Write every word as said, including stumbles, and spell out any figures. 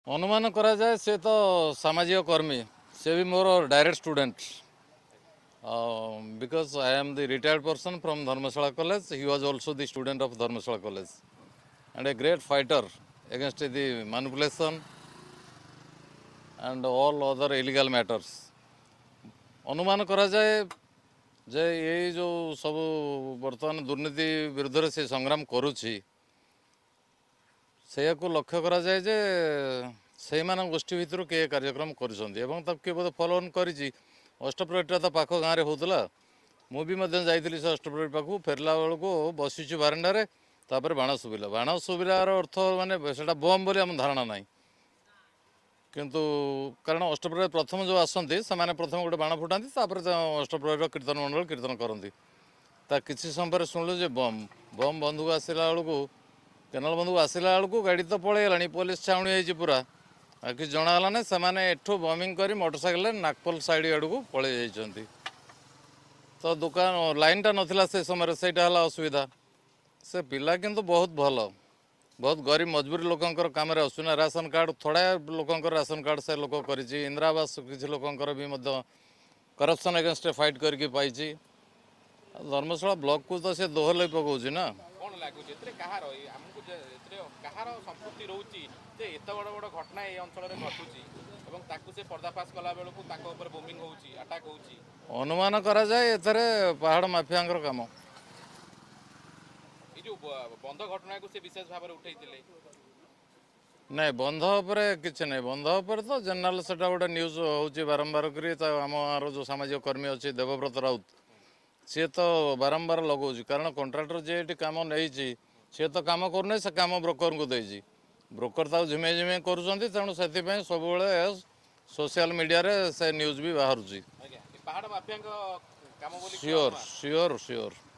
अनुमान करा जाए से तो सामाजिक कर्मी से भी more direct student because I am the retired person from Dharamshala college he was also the student of Dharamshala college and a great fighter against the manipulation and all other illegal matters. अनुमान करा जाए जे ये जो सब वर्तमान दुर्नीति विरुद्ध से संग्राम करुछि से को लक्ष्य करा जाए जे से मान गोष्ठी भितर किए कार्यक्रम करुछंती एवं तब किए बोधे फॉलो ऑन करिछि अष्टप्रहरीटा तो पाख गाँव में होता मुझे जाइली से अष्टप्रहरी पाखु फेरला बेलू बसीचु बारंडारे तापर बाण शुभिला बाण शुभिलार अर्थ माने सेटा बम बोली आम धारणा ना किंतु कारण अष्टप्रहरी प्रथम जो आसती से प्रथम गोटे बाण फुटाती अष्टप्रहरी कीर्तन मंडल कीर्तन करती ता किसी समय पर शुणिलु जे बम बम बंधुक आसला बेलू केनाल बंधुक आसला बेलू गाड़ी तो पलैगला पुलिस छाउणी हो पूरा कि जनागला ना से एठू बमिंग कर मोटरसाइकेल नागपल साइड आड़ को पलि जाइंट तो दुकान लाइनटा नाला से समय से असुविधा से पिला किंतु बहुत भल बहुत गरीब मजबूरी लोकंर काम आसुना राशन कार्ड थोड़ा लोकंर राशन कार्ड से लोक कर इंदिरा आवास किसी लोकंर भी करप्शन एगेंस्ट फाइट करके पाई धर्मशाला ब्लॉक को तो से दोहल पकाउछि ना कोन लागुछि एतरे कहार हमकु एतरे कहार संपत्ति रहउछि जे एत बड़ बड़ घटना ए अंचल रे घटुछि एवं ताकु से पर्दाफाश कला बेलकु ताको ऊपर बोमिंग होउछि अटैक होउछि अनुमान करा जाए एतरे पहाड़ माफियांकर काम ए जो बंध घटना को से विशेष भाव में उठैतिले नहीं बंध उपर किसी नहीं बंध उपर तो जनरल सेटा गोटे न्यूज होउछि बारंबार करी आम जो सामाजिक कर्मी अच्छी देवव्रत राउत सी तो बारंबार लगौछि कारण कंट्राक्टर जे ये कम नहीं सी तो कम करना से कम ब्रोकर को देछि ब्रोकर ताऊ झिमे झिमे करुँच तेणु से सब सोशल मीडिया से न्यूज भी बाहर पहाड़ माफिया काम श्योर श्योर श्योर